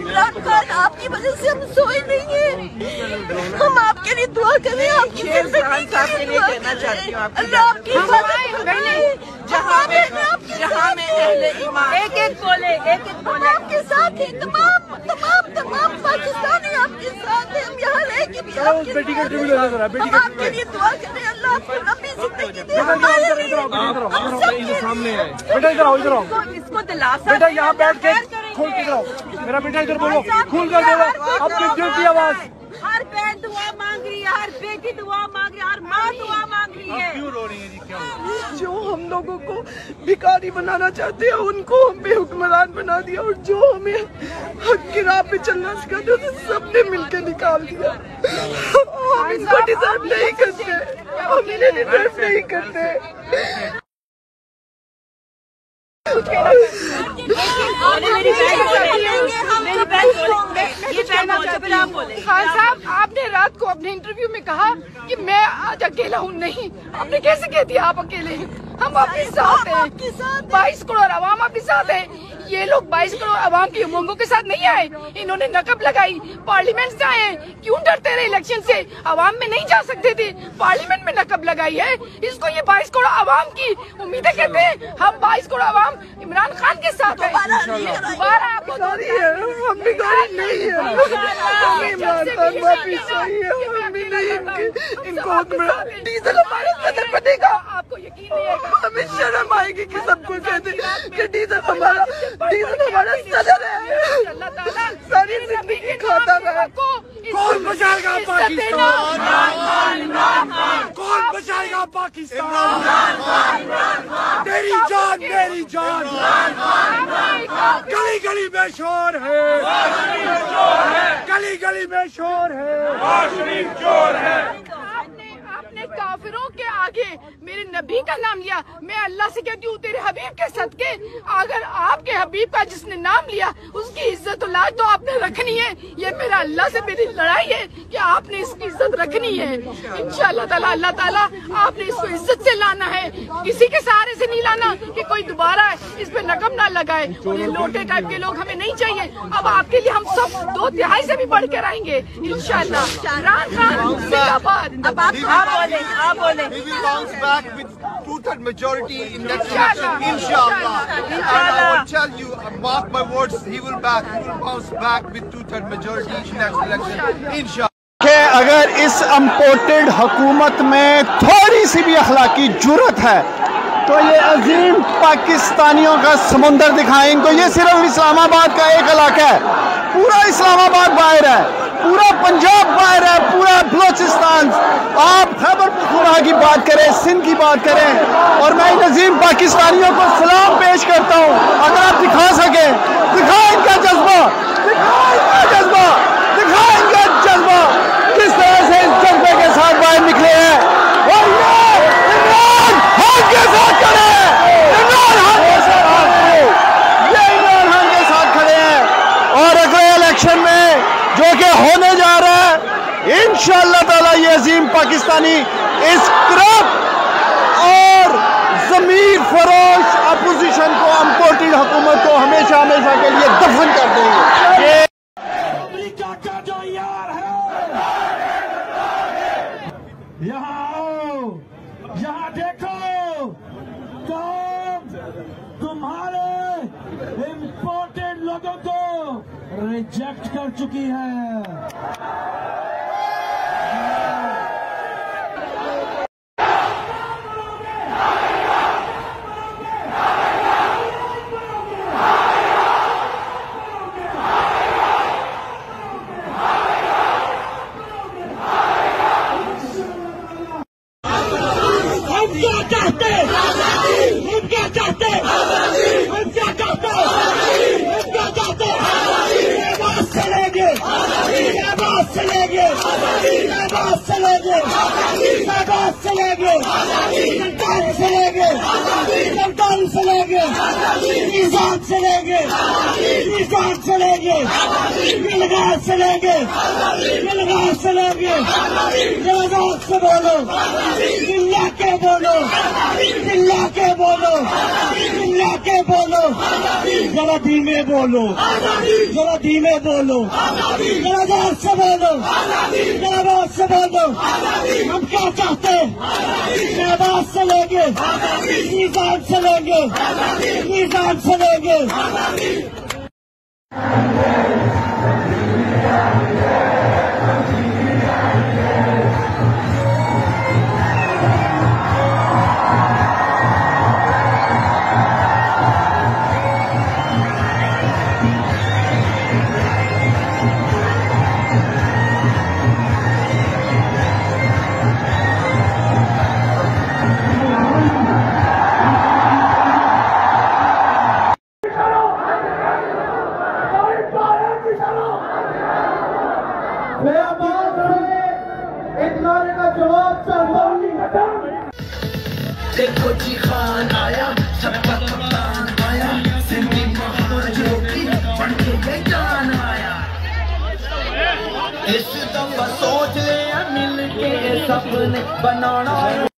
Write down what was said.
इमरान खान, आपकी वजह से हम सोए नहीं है। हम आपके लिए दुआ करें, आपकी जिंदगी के लिए कहना चाहती हूँ, अल्लाह आपकी जहाँ में अहले ईमान एक एक बोले आपके साथ है। तमाम पाकिस्तानी आपके साथ है। हम यहाँ रह के भी हम आपके लिए दुआ करें, अल्लाह आपको लंबी जिंदगी दे। सामने है बेटा, इधर आओ, इधर आओ, इसको दिलासा बेटा, यहाँ बैठ के खोल के इधर आओ, मेरा बेटा इधर बोलो, खोल कर बोलो अपनी दिल की आवाज। हर बहन दुआ मांग रही है, हर बेटी दुआ मांग रही है, हर माँ दुआ मांग रही है। क्यों रो रही है जी? क्या जो हम लोगों को भिखारी बनाना चाहते हैं उनको हम पे हुक्मरान बना दिया, और जो हमें हक की राह पे चलना सिखाते उसे सबने मिलकर निकाल दिया। हम इनको डिजर्व नहीं करते, हम इन्हें डिजर्व नहीं करते। खान साहब, आपने रात को अपने इंटरव्यू में कहा कि मैं आज अकेला हूँ। नहीं, आपने कैसे कह दिया आप अकेले हैं? हम आपके साथ हैं, 22 करोड़ आवाम आपके साथ है। ये लोग 22 करोड़ आवाम की उमंगों के साथ नहीं आए, इन्होंने नकब लगाई, पार्लियामेंट से आए। क्यों डरते रहे इलेक्शन से? आवाम में नहीं जा सकते थे, पार्लियामेंट में नकब लगाई है। इसको ये 22 करोड़ आवाम की उम्मीदें कहते हैं। हम 22 करोड़ आवाम इमरान खान के साथ है। दोबारा आपको हम भी गरीब नहीं है, इमरान खान वापिस आई है, हम भी नहीं इनको डीजल हमारे सदर पर देगा। आपको यकीन नहीं है? हमें शर्म आएगी कि सबको कहते कि डीजल हमारा सदर है। सारी जिंदगी खाता रहा। कौन बचाएगा पाकिस्तान? कौन बचाएगा पाकिस्तान? तेरी जान मेरी जान, गली गली में शोर है, गली गली में शोर है, चोर है। आपने काफिरों के आगे मेरे नबी का नाम लिया। मैं अल्लाह से कहती हूँ तेरे हबीब के सदके, अगर आपके हबीब का जिसने नाम लिया उसकी इज्जत लाज तो आपने रखनी है। ये मेरा अल्लाह से मेरी लड़ाई है कि आपने इसकी इज्जत रखनी है। इंशाअल्लाह ताला अल्लाह ताला आपने इसको इज्जत से लाना है, किसी के सहारे से नहीं लाना कि कोई दोबारा इस पे नकब ना लगाए। और ये लोटे टाइप के लोग हमें नहीं चाहिए। अब आपके लिए हम सब 2/3 से भी बढ़ कर आएंगे इंशाअल्लाह। इमरान खान जिंदाबाद। अब आप बोले He will bounce back with 2/3 majority in next election, inshallah. And I will tell you, mark my words, he will bounce back with 2/3 majority in next election, inshallah. अगर इस इम्पोर्टेड हुकूमत में थोड़ी सी भी अखलाकी जुर्रत है तो ये अजीम पाकिस्तानियों का समुंदर दिखाएं इनको। ये सिर्फ इस्लामाबाद का एक इलाका है, पूरा इस्लामाबाद बाहर है, पूरा पंजाब बाहर है, पूरा बलोचिस्तान। आप खैबर पख्तूनख्वा की बात करें, सिंध की बात करें, और मैं इन अजीम पाकिस्तानियों को सलाम पेश करता हूँ। अगर आप दिखा सके, दिखाएं इनका जज्बा, दिखाएं इनका जज्बा, दिखाएं इनका जज्बा, किस तरह से इस जज्बे के साथ बाहर निकले हैं। और ये इमरान खान के साथ खड़े हैं, इमरान खान के साथ, ये इमरान खान के साथ खड़े हैं। और अगले इलेक्शन में जो कि होने जा रहा है, इंशाअल्लाह ताला ये अजीम पाकिस्तानी इस करप्ट और ज़मीर फरोश अपोजिशन को, इम्पोर्टेड हुकूमत को हमेशा हमेशा के लिए दफन कर देंगे। अमेरिका का जो यार है, यहाँ आओ, यहाँ देखो, कौन तुम्हारे इम्पोर्टेड लोगों को रिजेक्ट कर चुकी है। बोलो के बोलो, चिल्ला के बोलो, चिल्ला के बोलो, जरा धीमे बोलो, जरा धीमे बोलो, जरा जोर से बोलो, जरा जोर से बोलो। हम क्या चाहते हैं? आवाज से लेंगे, निजाम से लेंगे, निजाम से लेंगे। देखो जी खान आया, सबका कप्तान आया, जिंदगी महाजों की बन के ये जान आया। इस दफा सोच ले मिल के सपने बनाना।